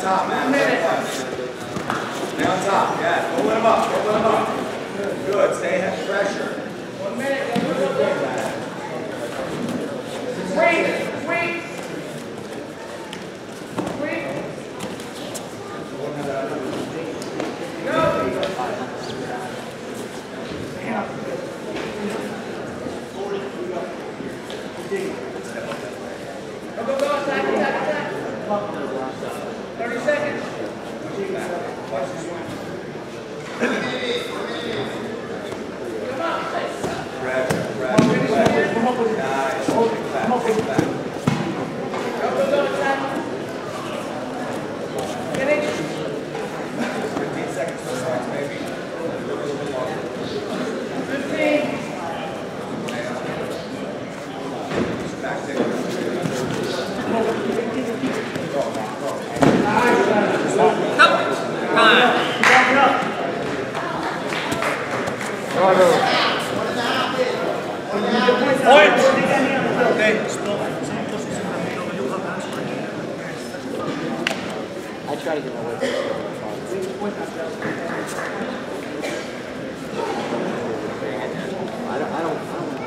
top, man. Stay on top, yeah. Open them up, open them up. Good, stay at pressure. 1 minute, wait, wait. Go, attack. 30 seconds. Watch this one. Come on. Pressure. Nice. Back. Go, attack. Finish. 15 seconds for starts, maybe. 15. Back there. I try to get my way. I don't.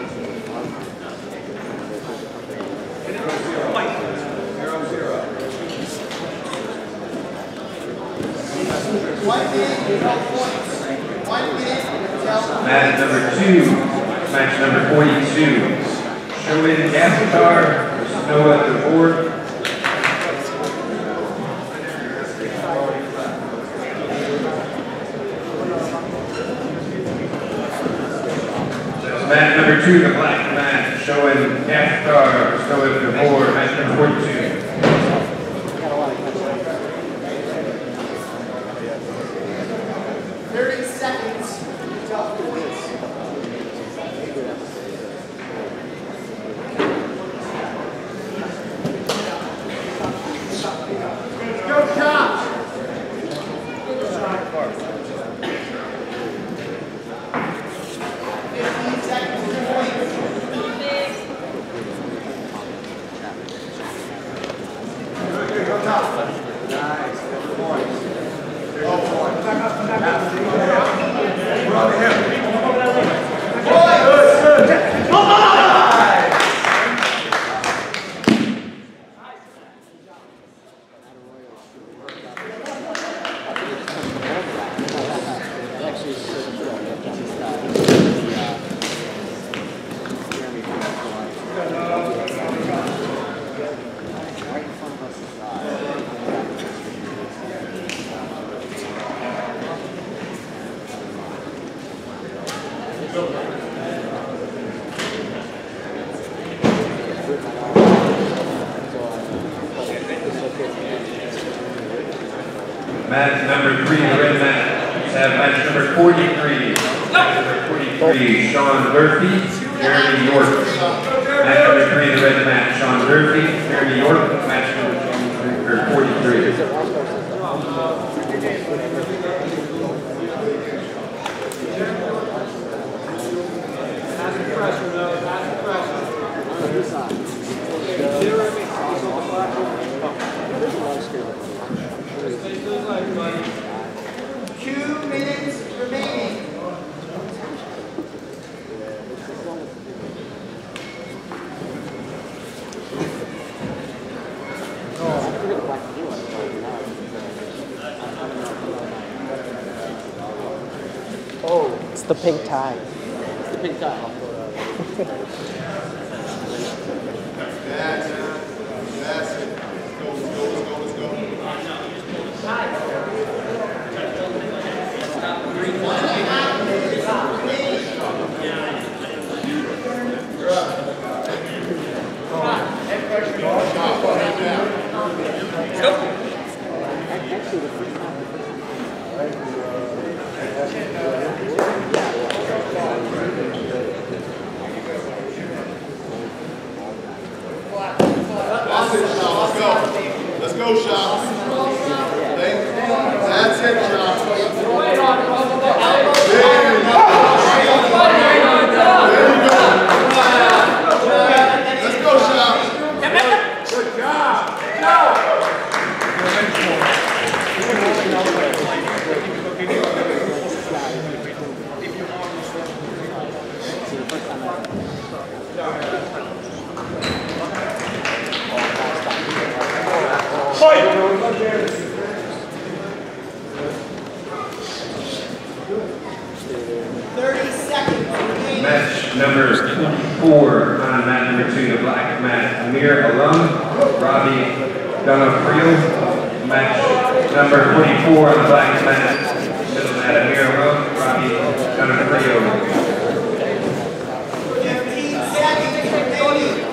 Match number 2, match number 42. Shoin Gaspar versus Noah DeVore. Match number 2, the black match, Shoin Gaspar versus Noah DeVore, match number 42. Match number 3, the red match. We have match number 43. Match number 43, Sean Murphy, Jeremy York. Match number 3, the red match. Sean Murphy, Jeremy York. Match number 43. Oh, it's the pink tie. It's the pink tie. That's it. Let's go. Let's go, Sean. That's it, Sean. There you go. Let's go, Sean. Good job. Go. Match number 24 on mat number 2, the black mat, Amir Alum, Robbie Donofrio. Match number 24 on the black mat, middle mat, Amir Alum, Robbie Donofrio. 15 seconds remaining.